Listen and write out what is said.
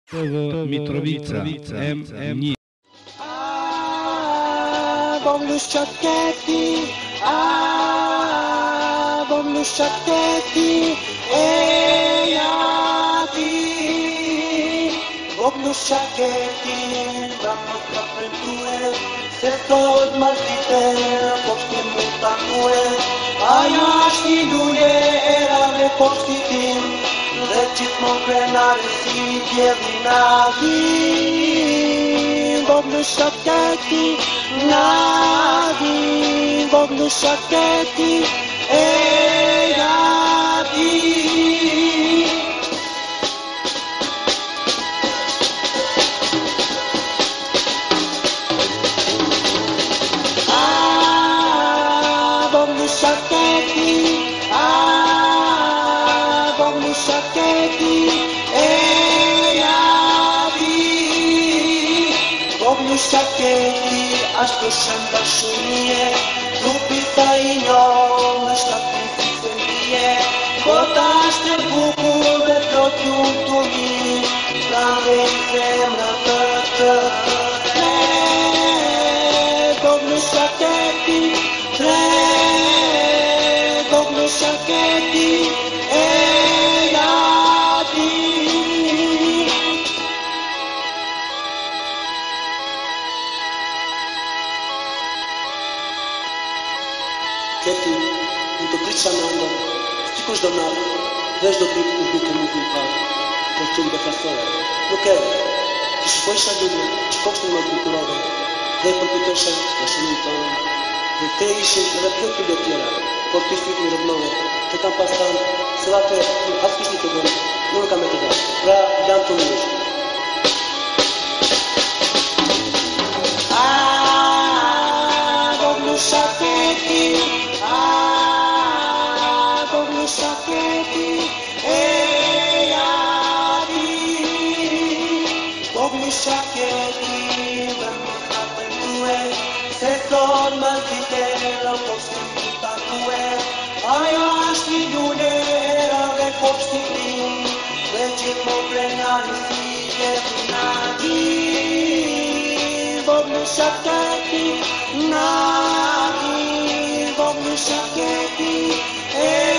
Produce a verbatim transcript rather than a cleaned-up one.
Mitrovica, M. Njih. Ah, voglio sciacchetti, ah, voglio sciacchetti, ehi, ati, voglio sciacchetti, dammi cappellue, se tot maltite, posti mutatue, ajaški ljudje, erave poštitim, Recit mă crenare si pievi nadi, Voglio sciacchetti, nadi, voglio sciacchetti, ehi, ati. Ah, voglio sciacchetti, ah, voglio sciacchetti, ehi, ati. Voglio sciacchetti, aspettando basciunie, lupi fainole, stati fifferie, botaste bucur de protiuntumi, strane in femra tătă. Voglio sciacchetti, tre, voglio sciacchetti, ehi, ati. Кети, întâlniți Amanda, sticos da nada, vez do tipo do bico muito limpado, por tudo da façola. Não quero, que se foi sabido, te costa uma culturada, dei por que teu sangue, mas não então, de ter isso, era tudo que eu tinha, por que fico no irmão, que estão passando, se lá ter, as que estou dando, nunca me dá, para dar tudo isso. Ah, voglio sciacchetti, ah, voglio sciacchetti, ehi, ati. Voglio sciacchetti, dammi cappellue, se son maltite, lo posti mutatue, ajaški ljudje, erave poštitim, recit mă crenare si pievi nadi. Voglio sciacchetti, nadi, voglio sciacchetti,